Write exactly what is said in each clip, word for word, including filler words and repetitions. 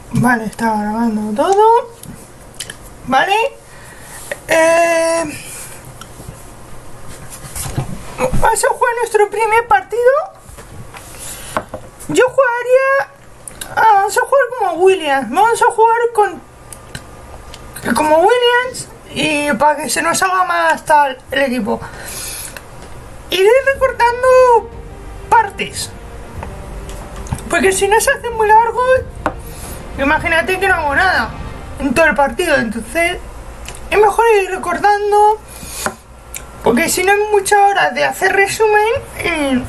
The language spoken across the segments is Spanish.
Vale, estaba grabando todo. Vale. Eh... Vamos a jugar nuestro primer partido. Yo jugaría... Ah, vamos a jugar como Williams. Vamos a jugar con... Como Williams. Y para que se nos haga más tal el equipo. Iré recortando partes. Porque si no se hace muy largo, imagínate que no hago nada en todo el partido. Entonces es mejor ir recordando, porque si no hay muchas horas de hacer resumen. eh,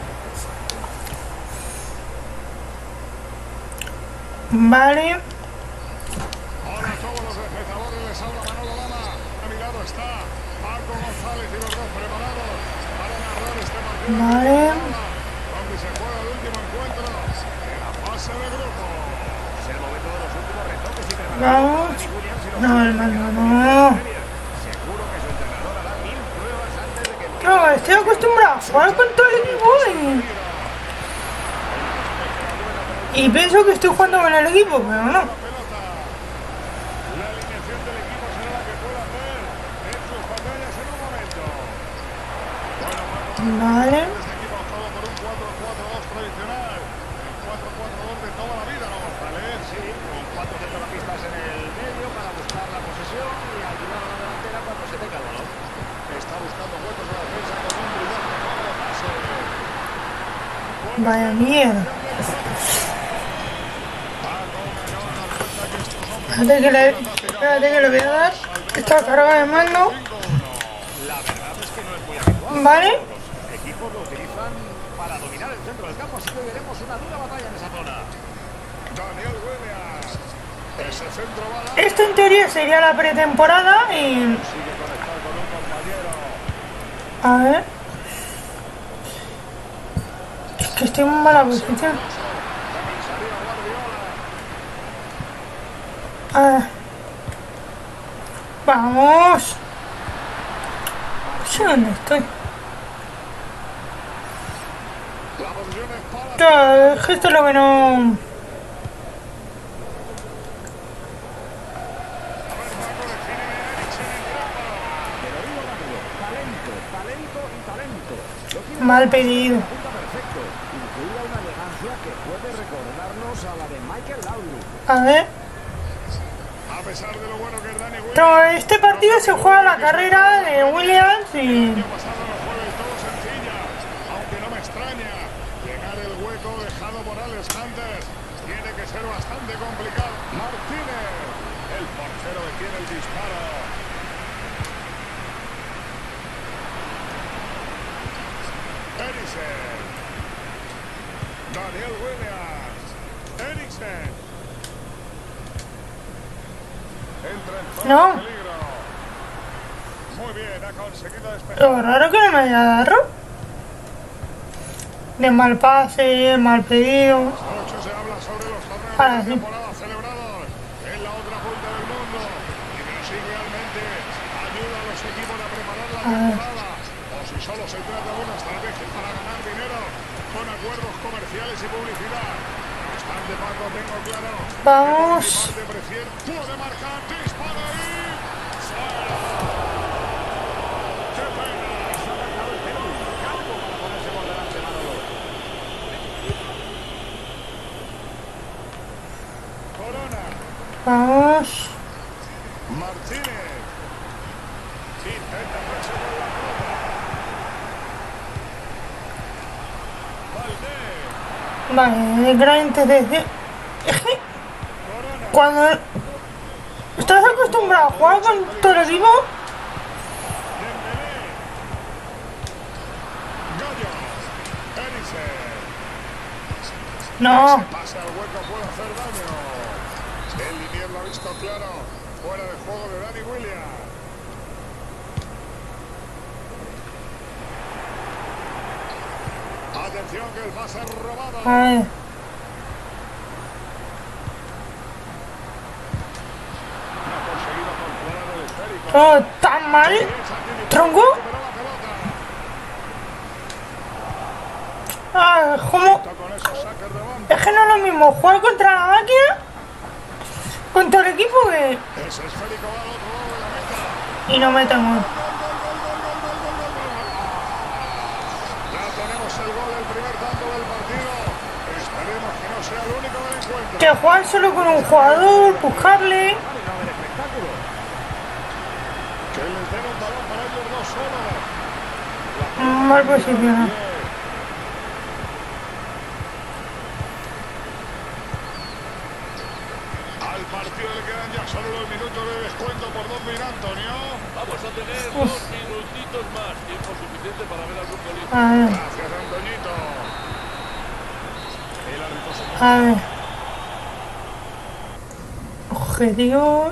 Vale. Hola a todos los espectadores, les habla Manolo Lama. A mi lado está Marco González y los dos preparados para narrar este partido. Vale. Donde se juega el último encuentro en la fase de grupo. Es el momento de los últimos retoques y Vamos. No, hermano, no. seguro que su entrenador hará mil pruebas antes de que No, estoy acostumbrado a jugar con todo el equipo y... y pienso que estoy jugando con el equipo, pero no. pelota. La alineación del equipo será la que pueda hacer en sus batallas en un momento. Bueno, Marco, Vale. este equipo ha optado por un cuatro cuatro dos tradicional. El cuatro cuatro dos de toda la vida, ¿no, González? Sí, con cuatro centrocampistas en el medio para buscar la posesión y ayudar a la delantera cuando se tenga el balón. Está buscando huecos en la defensa con un brillante juego de pase. Vaya mierda. Espérate que le, espérate que le voy a dar. Está cargada de mando. La verdad es que no es muy habitual. Vale. Los equipos lo utilizan para dominar el centro del campo, así que hoy veremos una dura batalla en esa zona. Daniel Williams. Ese centro va a Esto en teoría sería la pretemporada y... Sigue conectado con un compañero. A ver... Es que estoy en mala posición. También salió Guardiola. A ver... Vamos. No sé dónde estoy. La posición es para... Claro, es que esto es lo que no... Pero digo rápido, talento, talento y talento. Lo tiene Mal pedido. punta perfecto, incluida una elegancia que puede recordarnos a la de Michael Laudrup. A ver... A pesar de lo bueno que es Dani Williams. No, este partido se juega la carrera de Williams y... El año pasado no fue del todo sencilla, aunque no me extraña. Llegar el hueco dejado por Alex Hunter tiene que ser bastante complicado. Martínez, el portero detiene el disparo. Eriksen. Daniel Williams. Eriksen. Entra en zona No. de peligro. Muy bien, ha conseguido despejar. Lo raro que no me haya dado. De mal pase, mal pedido. Mucho se habla sobre los torneos Ah, de sí. temporada celebrados en la otra punta del mundo y ver si realmente ayuda a los equipos a preparar la temporada o si solo se trata de una estrategia para ganar dinero con acuerdos comerciales y publicidad. No obstante, Paco, tengo claro Vamos. que por mi parte prefiero puede marcar, dispara y... ¡fuera! ¡Qué pena! Se ha marcado el penalti, campo para ponerse por delante Manolo. Corona. Vamos. Martínez. Intenta presionar la pelota. Valdés. Vale, de gran interés. Es que Corona. cuando estás acostumbrado a jugar con todo el equipo, Dembélé. Gallo. Eriksen. no. Ese pase al hueco puede hacer daño. El linier lo ha visto claro. Fuera de juego de Dani Williams. Atención que el pase es robado. A ver. No ha conseguido controlar el esférico. Oh, tan mal. Tronco. Recuperó la pelota. Ah, ¿cómo? Con esos saques de banda. Es que no es lo mismo jugar contra la máquina con todo el equipo que... Ese esférico va al otro lado de la meta. Y no me tengo. Ya tenemos el gol del primer tanto del partido. Esperemos que no sea el único del encuentro. Que jugar solo con un jugador, buscarle. Que les den un balón para ellos dos solos. Mal posicionado. Al partido le quedan ya solo los minutos de descuento por dónde irá Antonio. Vamos a tener Uf. dos minutitos más, tiempo suficiente para ver algún golito. A ver, Gracias, Antoñito. El árbitro se a ver. Objetivo.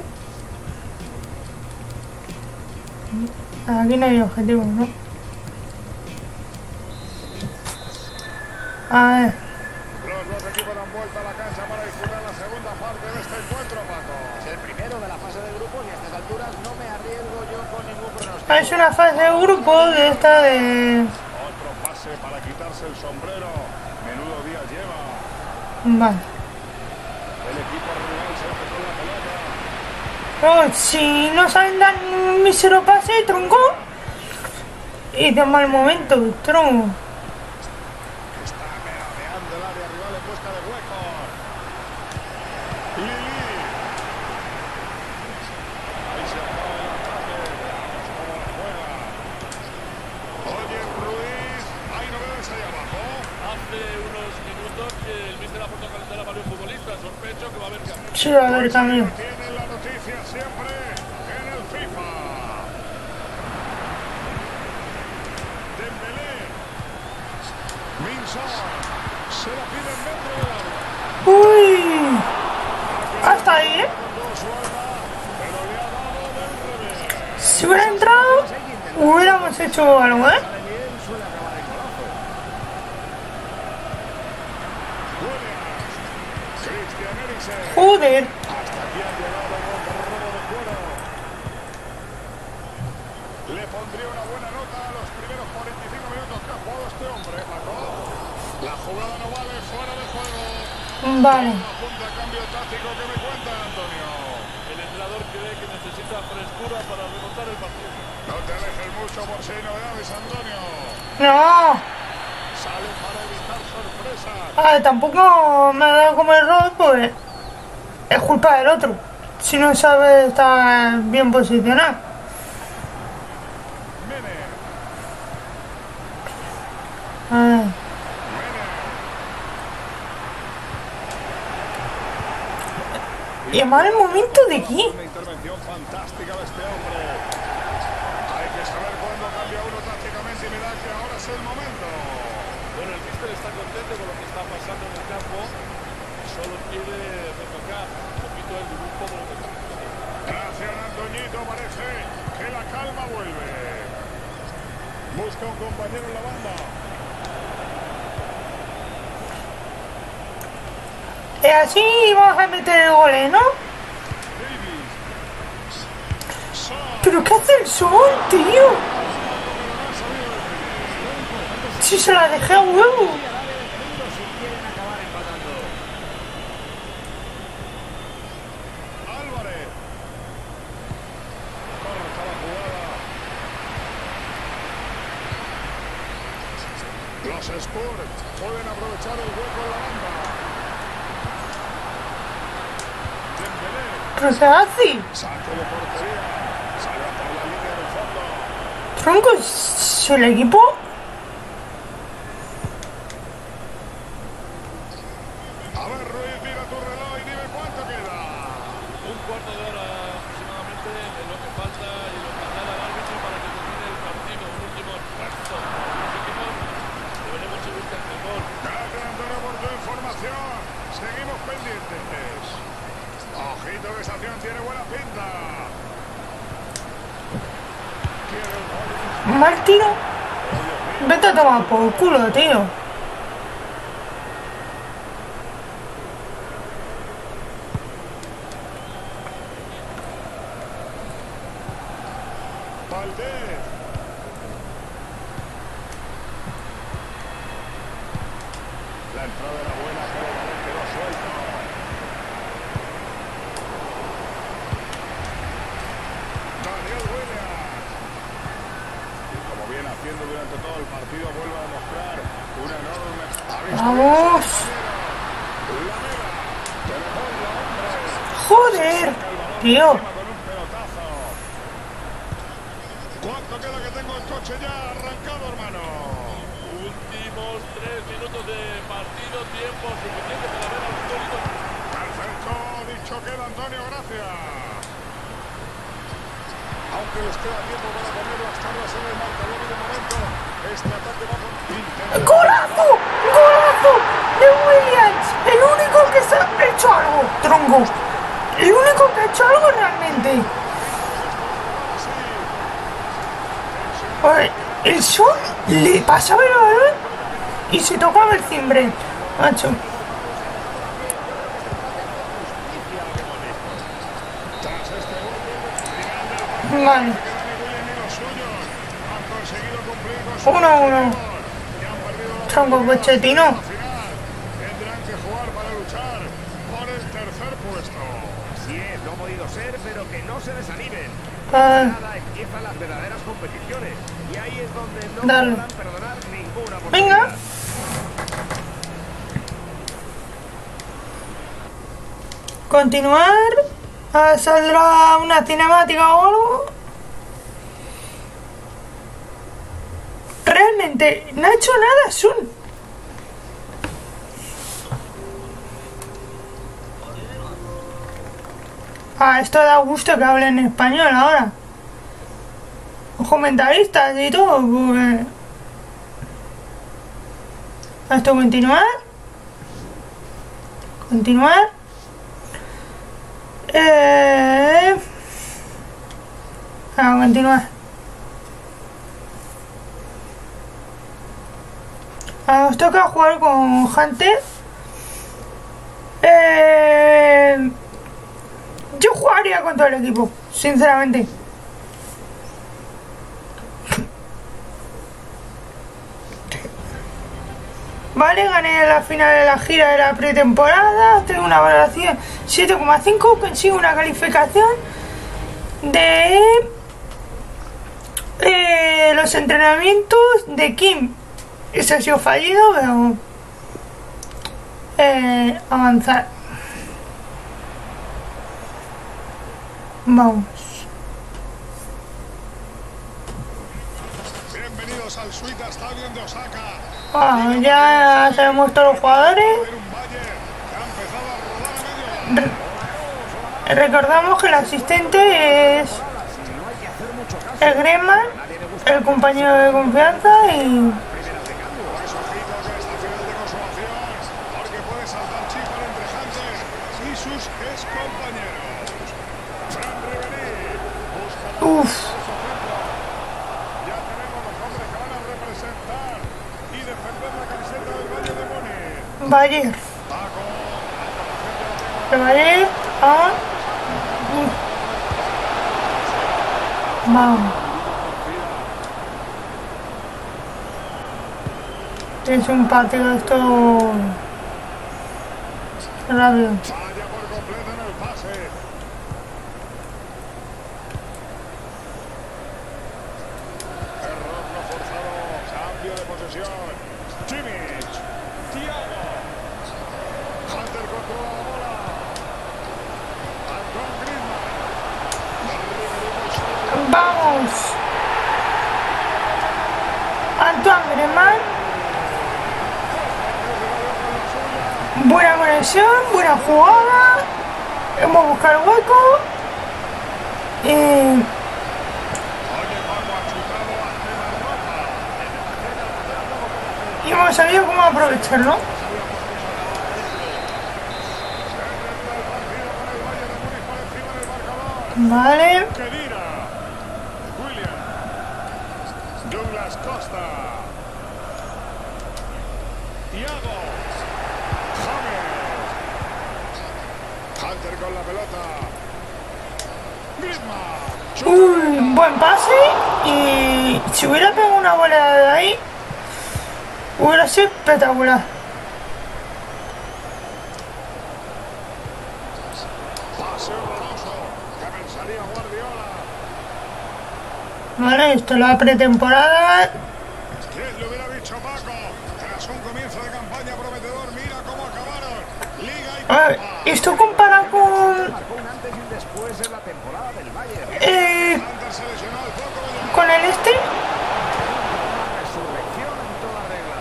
Aquí no hay objetivo, ¿no? A ver. Los dos equipos dan vuelta a la cancha para disputar la segunda parte de este encuentro, Paco. Es el primero de la fase de grupos y a estas alturas no me arriesgo yo con ningún pronóstico. Es una fase de grupo de esta de... Otro pase para quitarse el sombrero. Menudo día lleva. Vale. El equipo rival se hace con la pelota. Oh, si no saben dar un mísero pase, tronco. Y de mal momento, tronco. Está merodeando el área rival en busca de huecos. Lili. Ahí se acaba el ataque. Veamos cómo la juega. Oye, Ruiz. Hay novedades ahí abajo. Hace unos minutos que el míster ha puesto a calentar a varios futbolistas. Sospecho que va a haber cambio. Sí, a ver, cambio. Tienen la noticia siempre en el FIFA. Dembélé. Minson. Se la piden dentro del área. Uy. Hasta ahí, ¿eh? Con su alma, pero le ha dado del revés. Si hubiera entrado, hubiéramos hecho algo, ¿eh? Bien suele acabar en golazo. Williams. Christian Eriksen. Joder. Hasta aquí ha llegado el gol de robo de cuero. Le pondría una buena nota a los primeros cuarenta y cinco minutos que ha jugado este hombre, Paco. La jugada no vale, fuera de juego. Vale. Una punta de cambio táctico que me cuenta, Antonio. El entrenador cree que necesita frescura para remontar el partido. No te alejes mucho por si hay novedades, Antonio. No. Sale para evitar sorpresas. A ver, tampoco me ha dado como error, pues es culpa del otro. Si no sabe estar bien posicionado. Mene. A ver. Mene. ¿Y en mal momento de quién? Una intervención fantástica de este hombre. Hay que saber cuándo cambia uno tácticamente y mira que ahora es el momento. Bueno, el míster está contento con lo que está pasando en el campo. Solo quiere retocar un poquito el dibujo de lo que está pasando. Gracias, Antoñito. Parece que la calma vuelve. Busca un compañero en la banda. Y así vamos a meter el gol, ¿no? Davis. Son. ¿Pero qué hace el Son, tío? Si se la dejé a huevo. Álvarez. Corta la jugada. Los Spurs pueden aprovechar el hueco en la banda. Dembélé. ¿Pero qué hace? Saque de portería. Sale por la línea del fondo. Tronco, si el equipo... A ver, Ruiz, mira tu reloj y dime cuánto queda. Un cuarto de hora aproximadamente es lo que falta y lo que da el árbitro para que termine el partido. Un último esfuerzo. Los equipos deberemos si buscan el gol. Gracias, Antonio, por tu información. Seguimos pendientes. Ojito que esta acción tiene buena pinta. Quiere el gol. Mal tiro. Vete a tomar por culo, tío. Valdés. La entrada era buena, pero el balón quedó suelto. durante todo el partido vuelve a demostrar una enorme... Vamos. Joder, tío. ¿Cuánto queda que tengo el coche ya arrancado, hermano? Últimos tres minutos de partido, tiempo suficiente para ver al histórico. Perfecto, dicho queda, Antonio, gracias. Aunque les queda tiempo para poner las tablas en el marcador y de momento este ataque va con Inter. ¡Golazo! ¡Golazo! De Williams. El único que se ha hecho algo, tronco. El único que ha hecho algo realmente. Oye, el Son le pasaba el balón y se tocaba el timbre, macho. Vale. Uno a uno. Tronco Pochettino. Tendrán que jugar para luchar por el tercer puesto. Así es, no ha podido ser, pero que no se desanimen. Ah, Nada, empiezan las verdaderas competiciones. Y ahí es donde no Dale. podrán perdonar ninguna oportunidad. venga. Continuar. Ah, ¿saldrá una cinemática o algo? Realmente no ha hecho nada Sun. Ah, esto da gusto que hablen español ahora. Los comentaristas y todo. Pues... Esto continuar. Continuar. Eh... Ah, continuar. Ah, nos toca jugar con Hunter. Eh... Yo jugaría con todo el equipo, sinceramente. Vale, gané la final de la gira de la pretemporada. Tengo una valoración siete coma cinco. Consigo una calificación de eh, los entrenamientos de Kim. Eso ha sido fallido, pero eh, avanzar. Vamos. Bienvenidos al Suite Stadium de Osaka. Ah, ya sabemos todos los jugadores. Un Valle que ha empezado a rodar a medio lado. Re- recordamos que el asistente es el Griezmann, el compañero de confianza y... Por eso ojito que esta final de consolación, porque puede saltar chispa entre Hunter y sus excompañeros. Fran Riveri busca la Uf. Ya tenemos los hombres que van a representar y defender la camiseta del Valle de Múnich. Bayer. Paco, De Bayer a... Vamos. Es un partido esto... rápido. falla por completo en el pase. Error no forzado, cambio de posesión. Kimmich, Thiago. Hunter controla la bola. Antoine Griezmann. Vamos. Antoine Griezmann. Buena conexión, buena jugada. Vamos a buscar hueco. Eh, Oye, Paco ha chutado ante la roja. y hemos sabido cómo aprovecharlo. Vale. Kedira, William, Douglas Costa, Thiago, James, Hunter con la pelota, Griezmann, Un buen pase. Y si hubiera pegado una bola de ahí, hubiera sido espectacular. pase horroroso, que pensaría Guardiola. Vale, esto es la pretemporada. A ver, esto compara con... Marcó un antes y un después en la temporada del Bayern. Eh, Hunter se lesionó al poco de llegar. con el este. Una resurrección en toda regla.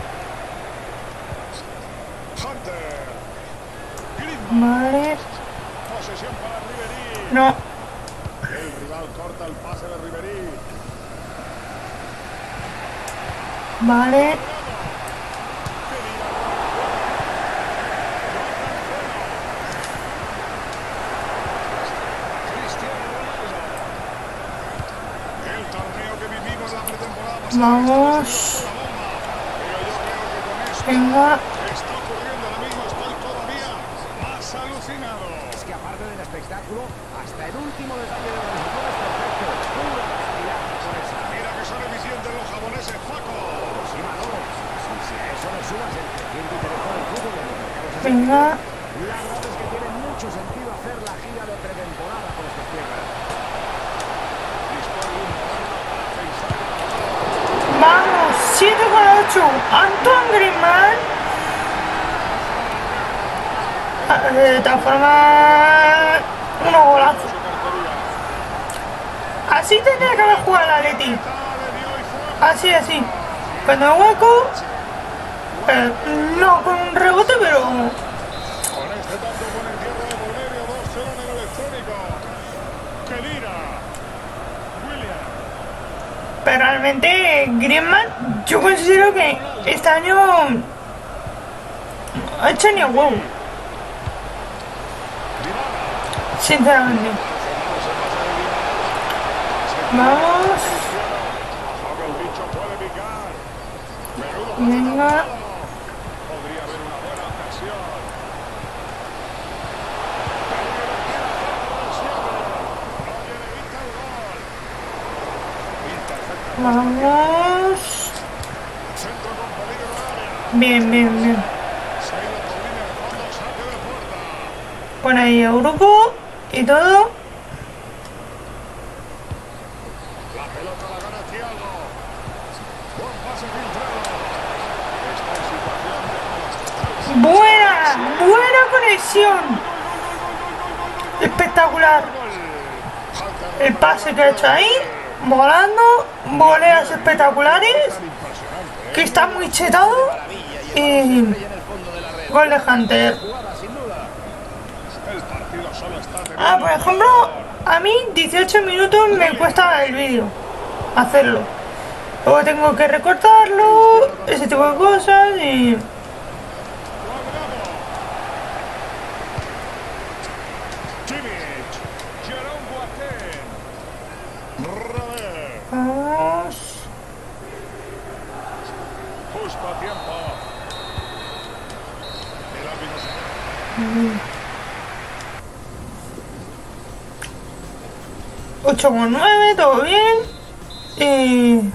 Hunter. Griezmann. Vale. Posesión para Ribéry. No. El rival corta el pase de Ribéry. Vale. El torneo que vivimos la pretemporada pasada. Vamos. Pero yo creo que con esto Venga. está ocurriendo ahora mismo. Estoy todavía más alucinado. Es que aparte del espectáculo, hasta el último detalle de los jugadores es perfecto. Pura calidad japonesa. Mira que son eficientes los japoneses, Paco. Sí, Manolo. Si, si a eso le sumas el creciente interés por el fútbol en los mercados asiáticos, Venga. la verdad es que tiene mucho sentido hacer la gira de pretemporada con estas tierras. Vamos. siete con ocho. Antoine Griezmann. Ah, De todas formas... Unos golazos. Así tendría que haber jugado el Atleti. Así, así. Cuando el hueco... Eh, no con un rebote, pero... Con este tanto con el tierra de por medio, dos cero en el electrónico. Kedira. William. Pero realmente Griezmann, yo considero que este año ha hecho ni a huevo. Sinceramente. Vamos. Aunque el bicho puede picar. Menudo Venga. podría haber una buena ocasión. Vamos. Centro con peligro de área. Bien, bien, bien. Saída por línea de fondo, saque de puerta. Pon ahí el grupo y todo. La pelota la gana Thiago. Buen pase filtrado. Está en situación de Buena, buena conexión. Espectacular. El pase que ha hecho ahí, volando, voleas espectaculares, que está muy chetado. Y gol de Hunter. el partido solo está teniendo. Ah, por ejemplo, a mí dieciocho minutos me cuesta el vídeo hacerlo. Luego tengo que recortarlo, ese tipo de cosas y... Kimmich, Jerome Boateng, Robert, Vamos. justo a tiempo. El árbitro se ocho con nueve, todo bien. Y...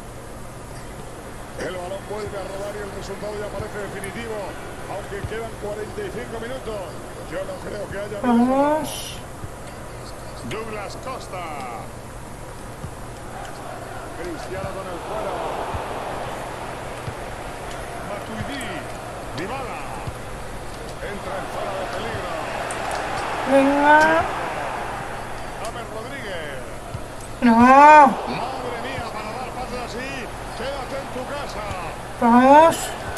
El balón vuelve a rodar y el resultado ya parece definitivo, aunque quedan cuarenta y cinco minutos. Yo no creo que haya milagro. Vamos. Douglas Costa. Cristiano con el cuero. Matuidi. Dybala. Entra en zona de peligro. Venga. James Rodríguez. No. Madre mía, para dar pases así, quédate en tu casa. Vamos.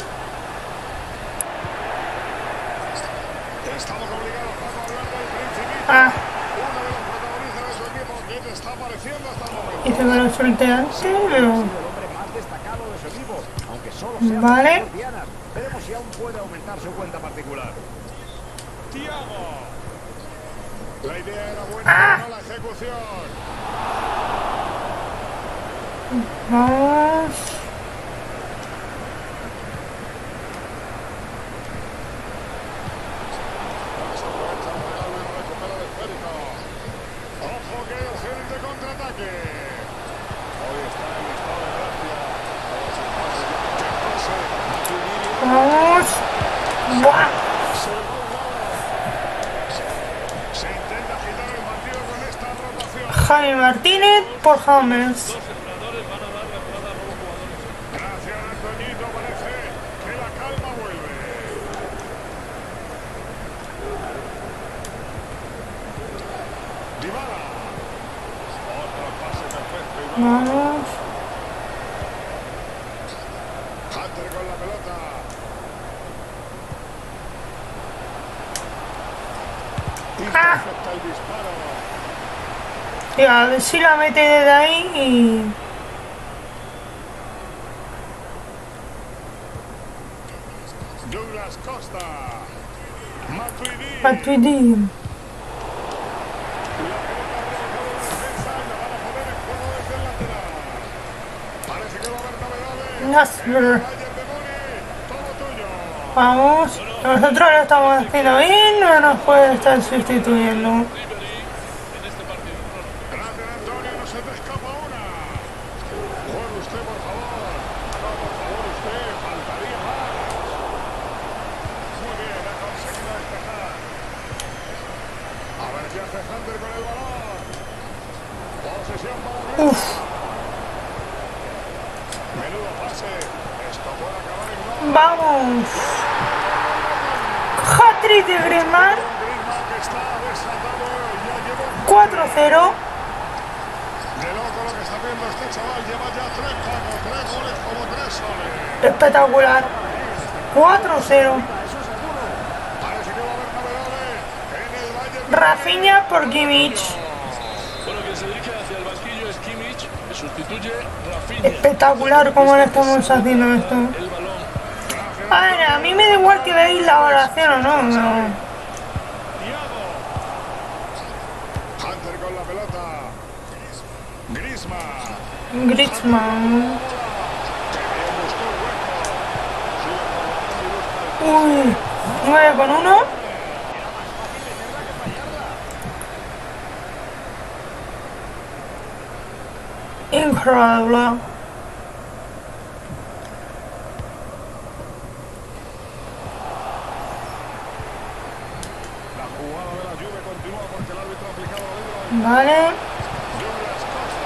Estamos obligados Paco, a hablar del Principito. Ah, Uno de los protagonistas de su equipo que te está apareciendo hasta el momento. hice que lo suelte antes, Ha sido pero... el hombre más destacado de su equipo, aunque solo sea Vale. por Dianas. Veremos si aún puede aumentar su cuenta particular. Thiago. La idea era buena, Ah. pero no la ejecución. Vamos. Se aprovecha el regalo y recupera el esférico. Ojo que hay opciones de contraataque. Hoy está en estado de gracia. ¡Qué pase! Vamos. Buah. Se intenta agitar el partido con esta rotación. Javi Martínez por James. Dos entrenadores van a dar la entrada a nuevos jugadores. Gracias, Antoñito. Parece que la calma vuelve. Vamos. Hunter con la pelota. Ah. Intercepta el disparo. Y a ver si la mete desde ahí y... Douglas Costa. Matuidi. Matuidi. Nasr. Vamos, nosotros lo estamos haciendo bien, no nos puede estar sustituyendo. En este partido. Gracias, Antonio, no se te escapa una. Juegue usted, por favor. No, por favor, usted, faltaría más. Muy bien, ha conseguido despejar. A ver qué hace Hunter con el balón. Posesión para Uf. menudo pase. Esto puede acabar en gol. Vamos. Hat-trick de Griezmann. Griezmann que está desatado. Ya lleva cuatro cero. de loco lo que está haciendo este chaval. Lleva ya tres pagos, tres goles como tres soles. Espectacular. cuatro cero. Parece que va a haber novedades en el Bayern. Rafinha por Kimmich. Bueno, quien se dirige hacia el banquillo es Kimmich, que sustituye Rafinha. Espectacular cómo le estamos haciendo esto. El balón. A ver, a mí me da igual que veáis la oración o no. no. Thiago. Hunter con la pelota. Griezmann. Griezmann. Que bien buscó el hueco. Sube por la banda y busca el Uy. nueve con uno. Increíble. La jugada de la Juve continúa porque el árbitro ha aplicado la ley de la Vale. Douglas Costa.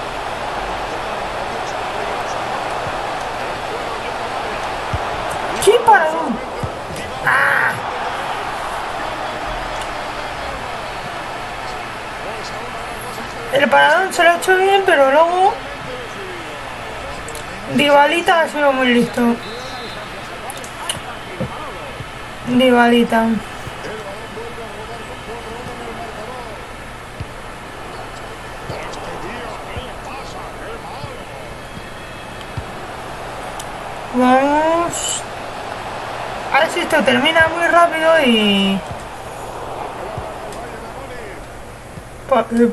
¡Qué paradón! ¡Ah! El paradón se lo ha hecho bien, pero luego Dybalita ha sido muy listo. Dybalita. Vamos. A ver si esto termina muy rápido y... Pa- eh,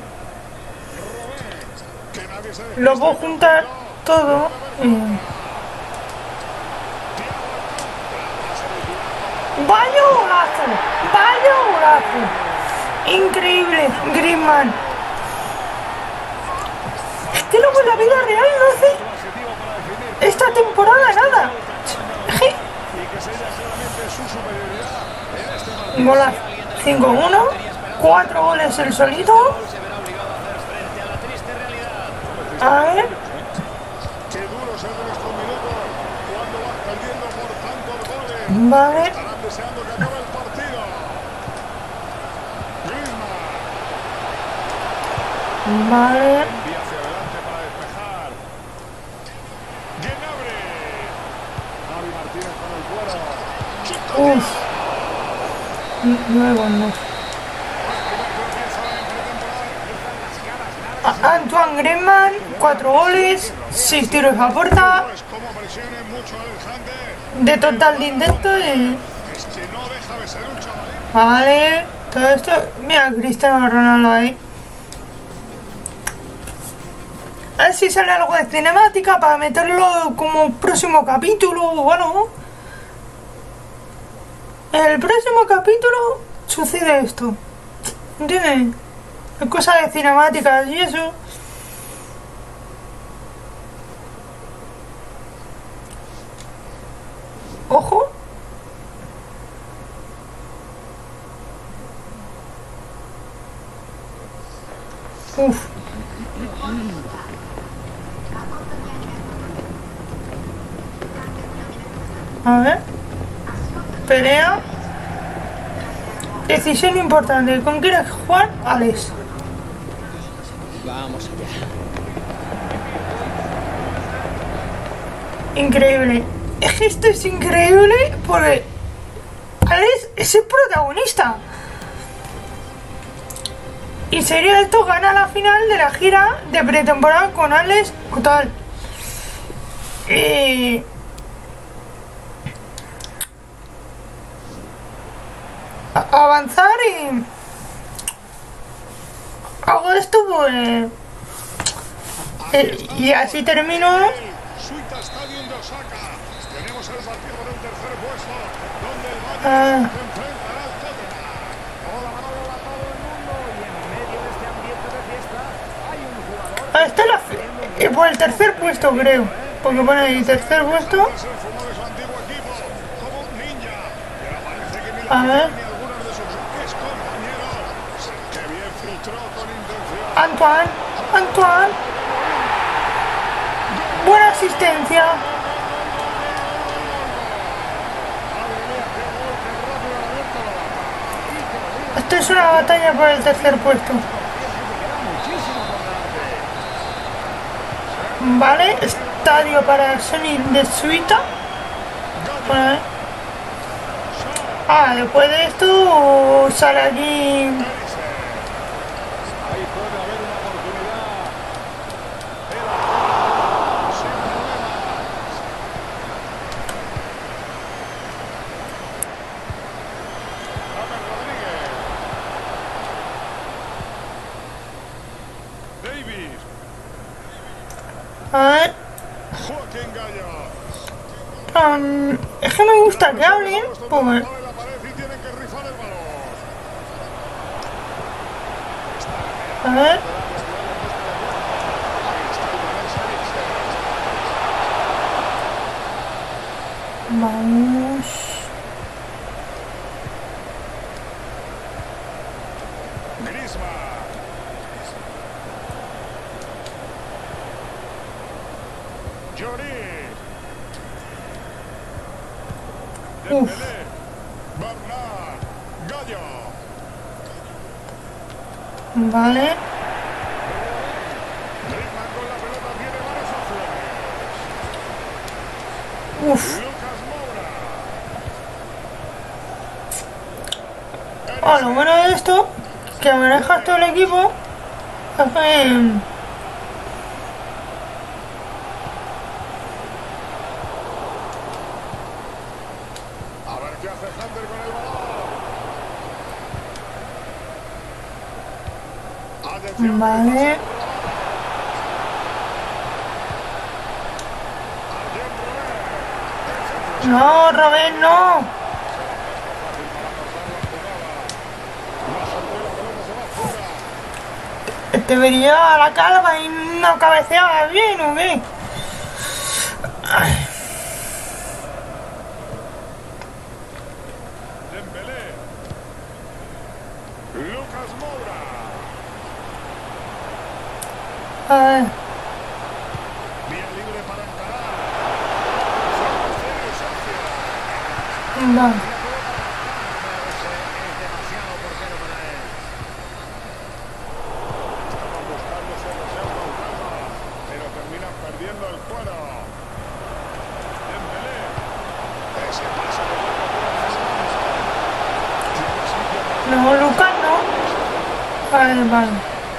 lo puedo juntar todo. y- ¡Vaya golazo! ¡Vaya golazo! Increíble, Griezmann. Es que luego en la vida real no hace esta temporada nada. Golazo. cinco uno. cuatro goles el solito. A ver. Qué duro se ven estos minutos cuando vas perdiendo por tantos goles. Vale. Estarán deseando que acabe el partido. Griezmann. Vale. Envía hacia adelante para despejar. Gnabry. Javi Martínez con el cuero. Uf. Nuevo no. A- Antoine Griezmann, cuatro goles, seis tiros a puerta, Pues como presione mucho al Hunter, de total de intento y... es que no deja de ser un chavalín. Vale, todo esto... Mira, Cristiano Ronaldo ahí. A ver si sale algo de cinemática para meterlo como próximo capítulo, bueno... En el próximo capítulo sucede esto, ¿entiendes? Es cosa de cinemáticas y eso. Ojo. Uf. A ver. Pelea. Decisión importante. ¿Con quién quieres jugar? Alex. Vamos allá. Increíble. Es que esto es increíble porque Alex es el protagonista. Y sería esto gana la final de la gira de pretemporada con Alex Total. Eh, avanzar y hago esto pues eh, y así termino. Suita Stadium de Osaka. Tenemos el partido del tercer puesto, donde el Bayern Ah. se enfrentará al Tottenham. Hola Manolo, hola a todo el mundo. Y en medio de este ambiente de fiesta hay un jugador. Ah, está la fi- eh, por el tercer puesto creo, porque pone ahí tercer puesto. Se fumó de su antiguo equipo como un ninja. Pero parece que ni A la ver. ni algunos de sus ex compañeros. Que bien filtró con intención. Antoine, Antoine. Buena asistencia. Esto es una batalla por el tercer puesto. Vale, estadio para Sony de Suita. Por ahí. Ah, después de esto sale aquí. Ahí puede haber una oportunidad. Davis. A ver. Joaquín Gallo. Um, es que me gusta que hablen. Pues, En la pared y tienen que rifar el balón. a ver. Vamos. Griezmann. Lloris. Uf. Dembélé. Bernat. Gallo. Vale. Griezmann con la pelota tiene varias opciones. Uf. Lucas Moura. Ah, lo bueno de esto, que manejas todo el equipo, es que, A ver qué hace Hunter con el balón. Atención. vale. No, Robert, no. Te vería a la calva y no cabeceaba bien, ¿o qué? Ay, Dembélé. Lucas Moura. a ver. Vía libre para encarar. Vale. Es demasiado portero para él. Estaban buscando su deseo con calma, pero terminan perdiendo el cuero. Dembélé. Ese pase de largo No, Lucas no. Vale, vale.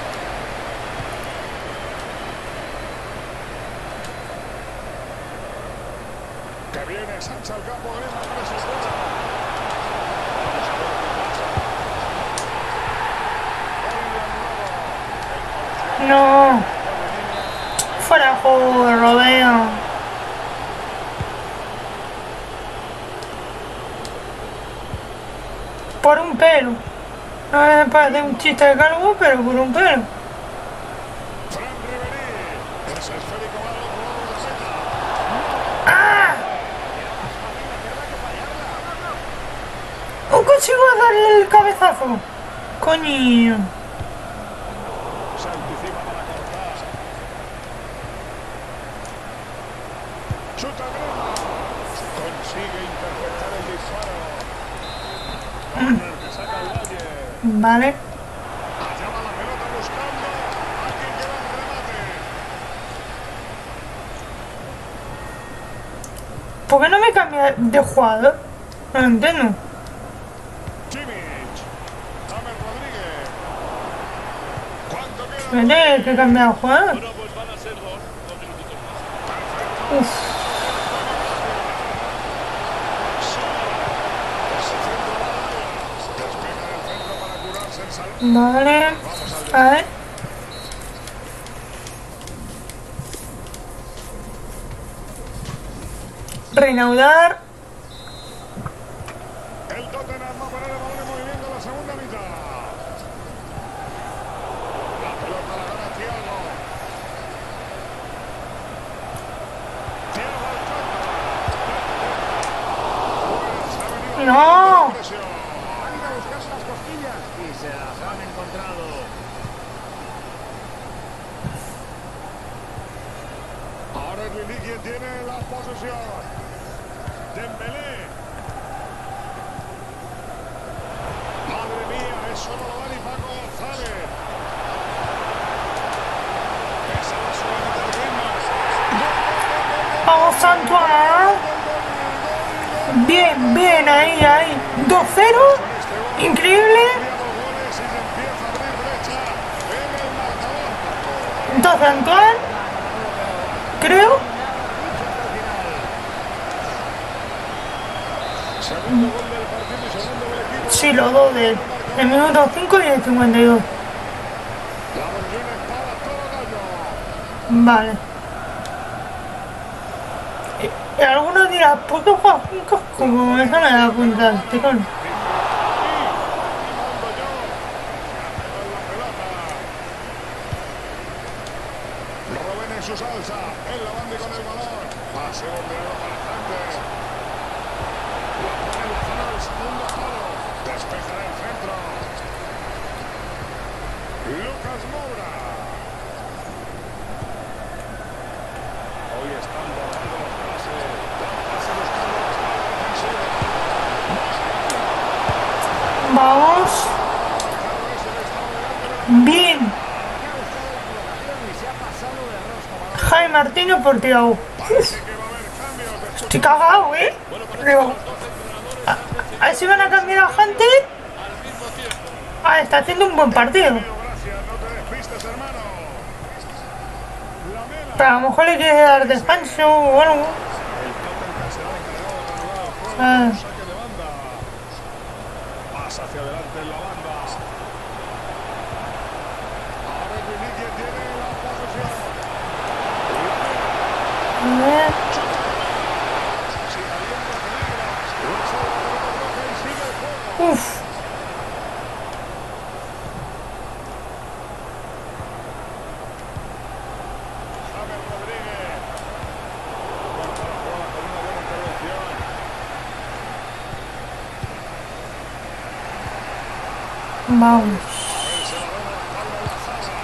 que viene Sánchez al campo. Griezmann para su fuera. No. Fuera de juego, Rodeo. Por un pelo. No me parece un chiste de calvo, pero por un pelo. Fran Riveri. Ese esférico va al otro lado de la meta. ¡Ah! No consigo darle el cabezazo. Coño. Se anticipa para cortar. Chuta Griezmann. Consigue interceptar el disparo. Corner que saca el Valle. Vale. Allá va la pelota buscando a quien queda el remate. ¿Por qué no me cambia de jugador? No lo entiendo. Kimmich. James Rodríguez. ¿Cuánto queda? Me tiene que cambiar de jugador. Bueno, pues van a ser dos, dos minutitos más. Uf. Despeja el centro para curarse el salón. Vale. A ver. Reanudar. El Tottenham va a poner el balón en movimiento en la segunda mitad. La pelota la gana Thiago. Thiago Alcántara. No. Presión. Han ido a buscarse las costillas y se las han encontrado. Ahora es Lili quien tiene la posesión. Dembélé. Madre mía, eso no lo da ni Paco González. Esa la suerte del ritmo. Vamos, Antoine. Bien, bien, ahí, ahí. dos cero. Increíble. Goles y se empieza a abrir brecha en el marcador. Entonces, Antoine. Creo. Segundo gol del partido y segundo del equipo. Sí, los dos de él. El minuto cinco y el cincuenta y dos. La versión es para todo gallo. Vale. Y, y algunos dirán, ¿por qué juegas con casco? Como eso me da cuenta este con. Y mando yo. Con la pelota. Robben en su salsa. En la banda y con el balón. Pase bombeado para Hunter. La pone en la zona del segundo palo. Despeja del centro. Lucas Moura. Hoy están volando los pases. Dan pase buscando la espalda defensiva. Vamos. Bien. Jaime Martínez por Thiago. Parece que va a haber cambios de Estoy cagado, ¿eh? Pero, a, a ver si van a cambiar a Hunter. Ah, está haciendo un buen partido. gracias, no te despistes, hermano. Lamela. Pero a lo mejor le quiere dar descanso o algo. El Tottenham se va encargado de reanudar el juego. Ah. Saque de banda. Pasa hacia adelante en la banda. Ahora es Vini quien tiene la posesión. A ver. Sigue habiendo peligro. Lanza la pelota roja y sigue el juego. Uf. James Rodríguez. Corta la jugada con una buena intervención. Vamos. Él se la da la espalda en la zaga.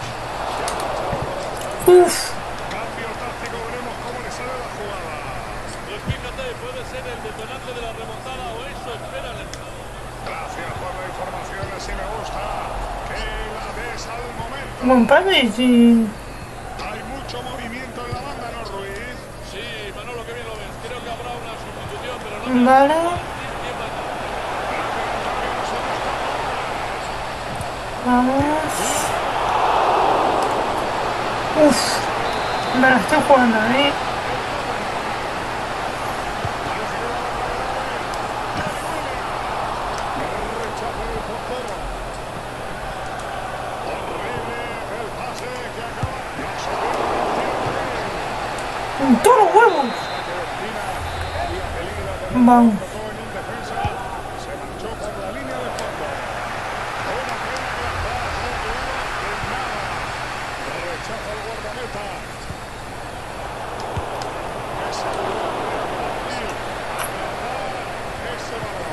Uf. Cambio táctico, veremos cómo le sale la jugada. Pues fíjate, puede ser el detonante de la remontada o eso espera el entrenador. Gracias por la información, así me gusta. Que la des al momento. Buen pase y sí. Hay mucho movimiento en la banda, ¿no, Ruiz? Sí, Manolo, que bien lo ves. Creo que habrá una sustitución, pero no me Vale. quién va a entrar. Vamos. Uf. Me la estoy jugando, ¿eh? Rechaza el portero. Horrible el pase que acaba. No se pierde. ¡Un toro huevos! Saque de esquina. Había peligro de Vamos. tocó en indefensa. Se marchó por la línea de fondo. Una pena que la jugada se haya quedado en nada. Rechaza el guardameta. Ese balón era fácil. Agarrar ese balón.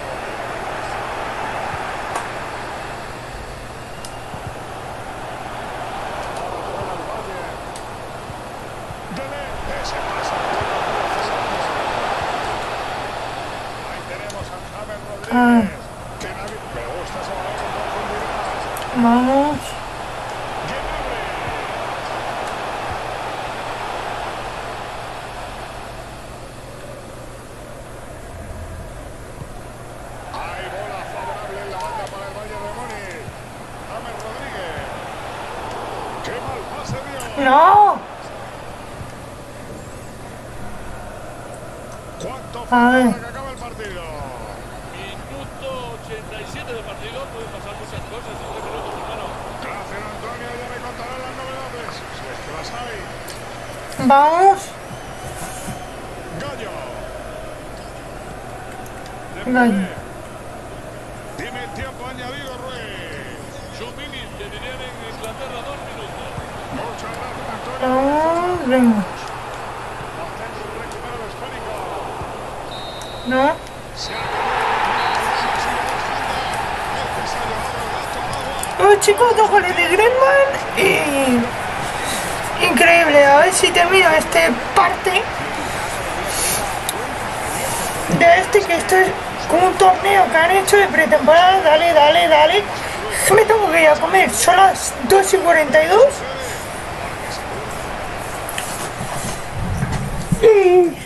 Juega el Valle. Dele. Ese pase. Ahí tenemos a James Rodríguez. Que nadie... Me gusta ese balón con profundidad. Vamos. Gnabry. No. ¿Cuánto A falta ver. para que acabe el partido? Minuto ochenta y siete de partido. Pueden pasar muchas cosas en tres minutos, hermano. Gracias, Antonio. Ya me contarán las novedades. Si es que las hay. Vamos. Gallo. Gallo. Dime tiempo añadido, Ruiz. Two minutes, que dirían en Inglaterra, dos minutos. Muchas gracias, Antonio. Vamos. Venga. Hacen recupera el esférico. No. Se ha quedado. Oh, chicos, dos goles de Griezmann y... Increíble, a ver si termino este parte de este, que esto es como un torneo que han hecho de pretemporada. Dale, dale, dale. Me tengo que ir a comer, son las dos y cuarenta y dos. Y...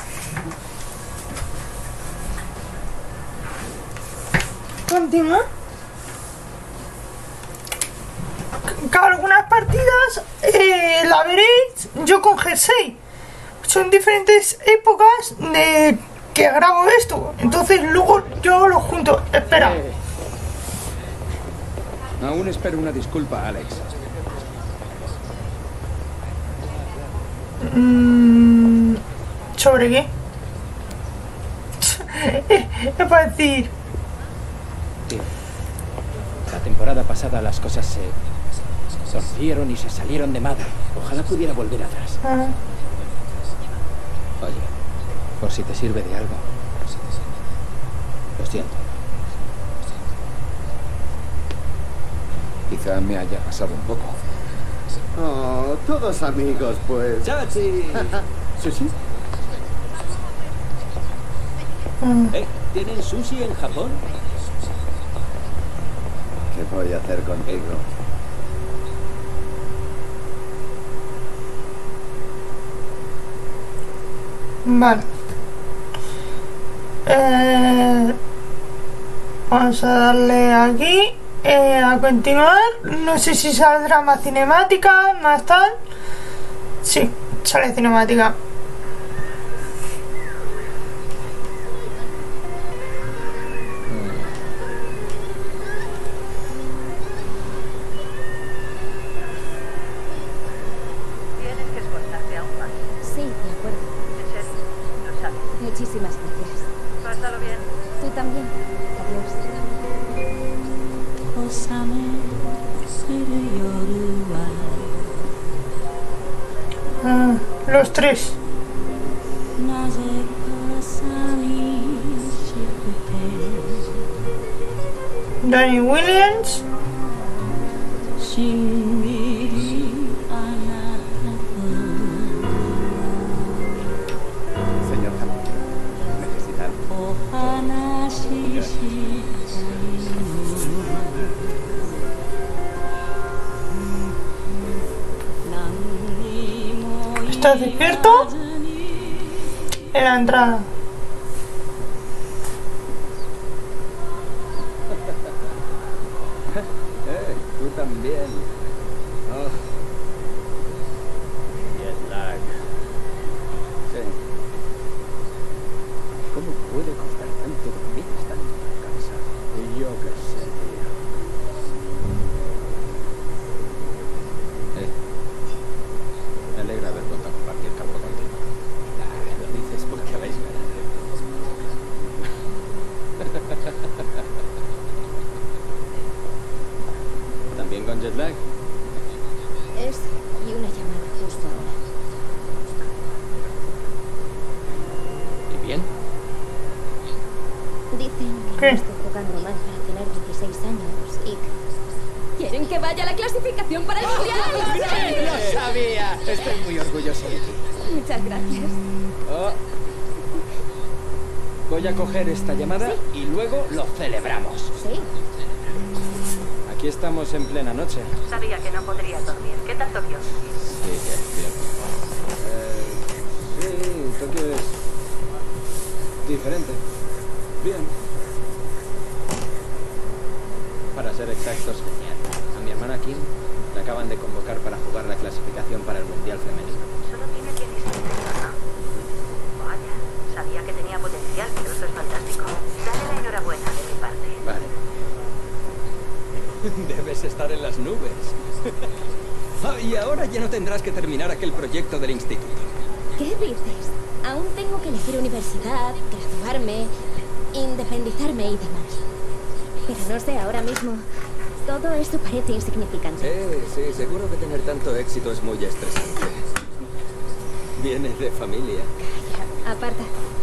Continúa. Claro, algunas partidas eh, la veréis yo con Jersey. Son diferentes épocas de que grabo esto. Entonces luego yo lo junto. Espera. Eh. Aún espero una disculpa, Alex. Mm, ¿Sobre qué? Es para decir. Sí. La temporada pasada las cosas se torcieron y se salieron de madre. Ojalá pudiera volver atrás. Ah, Oye, por si te sirve de algo. Lo siento. Quizá me haya pasado un poco. Oh, todos amigos, pues. ¡Chachi! ¿Sushi? ah. ¿Eh? ¿Tienen sushi en Japón? ¿Qué voy a hacer contigo? Vale. Eh, vamos a darle aquí eh, a continuar. No sé si saldrá más cinemática, más tal. Sí, sale cinemática. Tienes que esforzarte aún más. Sí, de acuerdo. En serio, lo sabes. Muchísimas gracias. Pásalo bien. Tú también. Adiós. Ah, los tres. Danny Williams. Señor Hammond, ¿necesita algo? ¿Estás despierto? En la entrada. Eh, tú también. Oh. Jet lag. Sí. ¿Cómo puede costar tanto dormir estando en casa? Y yo qué sé, tío. Eh. Me alegra haber vuelto a compartir campo contigo. Ah, lo dices porque habéis ganado. ¿También con jet lag? Es y una llamada justo ahora. ¿Y bien? Dicen que ¿Qué? no estoy jugando mal para tener dieciséis años y que... ¿Quieren que vaya a la clasificación para el mundial? ¡Sí! ¡Lo sabía! Estoy muy orgulloso de ti. Muchas gracias. Oh. Voy a coger esta llamada y luego lo celebramos. Sí. Aquí estamos en plena noche. Sabía que no podrías dormir. ¿Qué tal Tokio? Sí, es cierto. Eh, sí, Tokio es diferente. Bien. Para ser exactos, genial. A mi hermana Kim la acaban de convocar para jugar la clasificación para el Mundial Femenino. Solo tiene que disfrutar, ¿no? Vaya, sabía que tenía potencial, pero eso es fantástico. Dale la enhorabuena de mi parte. Vale. Debes estar en las nubes. Ah, y ahora ya no tendrás que terminar aquel proyecto del instituto. ¿Qué dices? Aún tengo que elegir universidad, graduarme, independizarme y demás. Pero no sé, ahora mismo todo eso parece insignificante. Sí, sí, seguro que tener tanto éxito es muy estresante. Vienes de familia. Calla, aparta.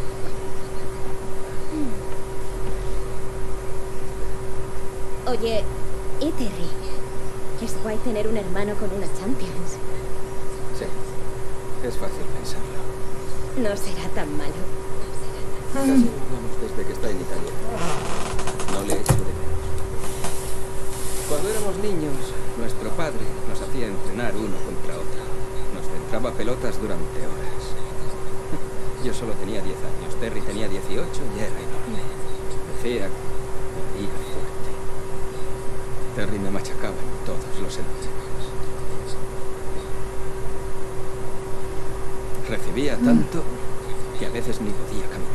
Oye, ¿y Terry? Es guay tener un hermano con una Champions. Sí, es fácil pensarlo. No será tan malo. Casi no hablamos desde que está en Italia. No le echo de menos. Cuando éramos niños, nuestro padre nos hacía entrenar uno contra otro. Nos centraba pelotas durante horas. Yo solo tenía diez años, Terry tenía dieciocho y era enorme. Decía que me veía fuerte. Terry me machacaba en todos los entrenamientos. Recibía tanto que a veces ni podía caminar.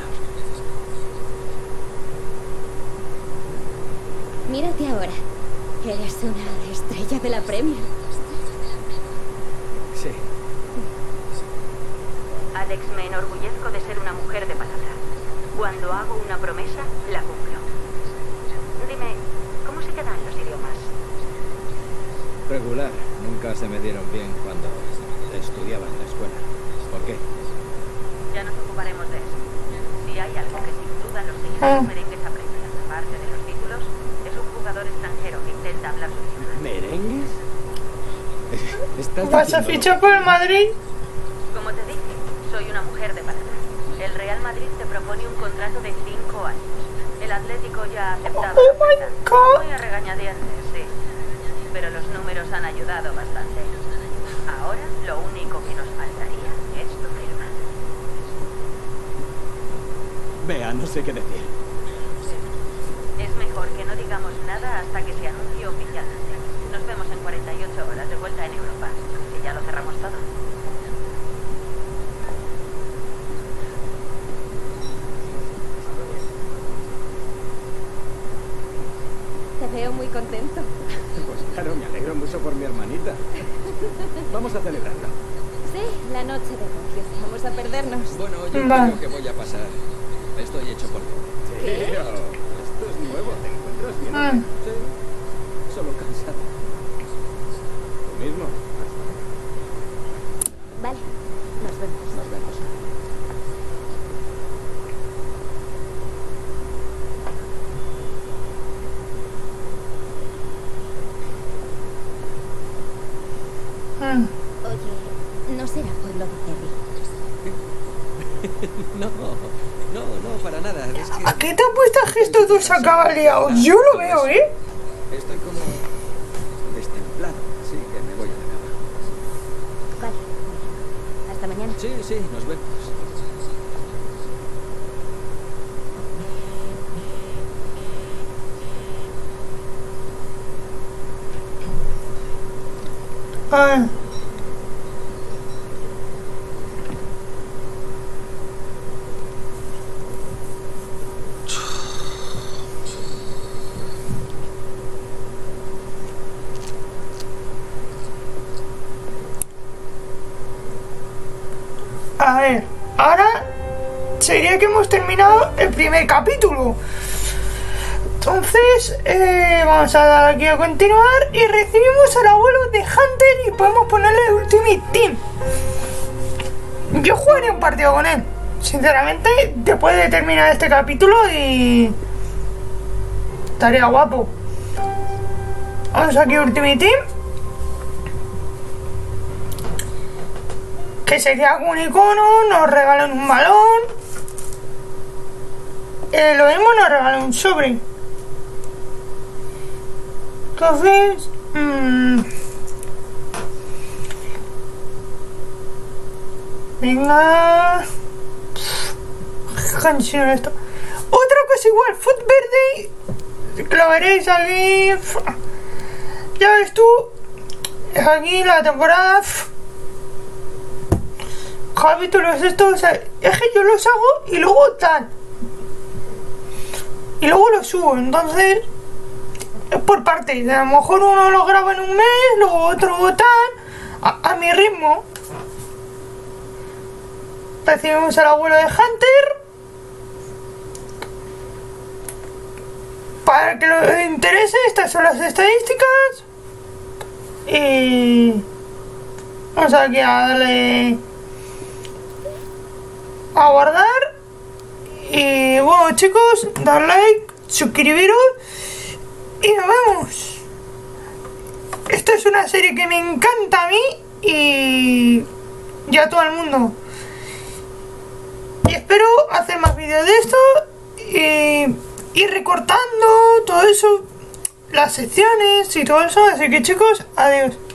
Mírate ahora. Eres una estrella de la Premier. Sí. Alex, me enorgullezco de ser una mujer de palabra. Cuando hago una promesa, la cumplo. Dime, ¿cómo se te dan los idiomas? Regular. Nunca se me dieron bien cuando estudiaba en la escuela. ¿Por qué? Ya nos ocuparemos de eso. Si hay algo que sin duda los seguidores merengues aprecian, aparte de los títulos, es un jugador extranjero que intenta hablar su idioma. ¿Merengues? ¿Estás ¿Vas a diciendo- fichar por el Madrid? Como te dije, soy una mujer de palabra. El Real Madrid te propone un contrato de cinco años. El Atlético ya ha aceptado Oh la my oferta. God. Muy a regañadientes, sí. Pero los números han ayudado bastante. Ahora lo único que nos faltaría es tu firma. Vea, no sé qué decir. Es mejor que no digamos nada hasta que se anuncie oficialmente. Nos vemos en cuarenta y ocho horas de vuelta en Europa, que ya lo cerramos todo. Te veo muy contento. Pues claro, me alegro mucho por mi hermanita. Vamos a celebrarlo. Sí, la noche de Tokio. Vamos a perdernos. Bueno, yo Vale. creo que voy a pasar. Estoy hecho por todo. ¿Qué? Esto es nuevo, ¿te encuentras bien? Ah. Sí, solo cansado. Lo mismo. Vale, nos vemos. Nos vemos. Mm. Oye, no será por lo de Terry. No, no, no, para nada. Es que ¿A qué te apuestas que estos dos acaban liados? Yo lo veo, ¿eh? estoy como destemplado, así que me voy a la cama. Vale. Hasta mañana. Sí, sí, nos vemos. Ah. A ver, ahora sería que hemos terminado el primer capítulo. Entonces, eh, vamos a dar aquí a continuar y recibimos al abuelo de Hunter y podemos ponerle el Ultimate Team. Yo jugaría un partido con él, sinceramente, después de terminar este capítulo y estaría guapo. Vamos aquí a Ultimate Team, que sería un icono, nos regalan un balón, eh, lo mismo nos regalan un sobre. Entonces, mmm, venga, cansino esto. Otra cosa igual, Food Birthday lo veréis aquí. Ya ves tú, aquí la temporada, capítulos estos, o sea, es que yo los hago y luego tal, y luego los subo, entonces es por partes. A lo mejor uno lo graba en un mes, luego otro tal, a, a mi ritmo. Recibimos al abuelo de Hunter. Para que os interese, estas son las estadísticas. Y vamos aquí a darle a guardar. Y bueno, chicos, dar like, suscribiros y nos vemos. Esto es una serie que me encanta a mí y, y a todo el mundo. Y espero hacer más vídeos de esto y ir recortando todo eso, las secciones y todo eso. Así que chicos, adiós.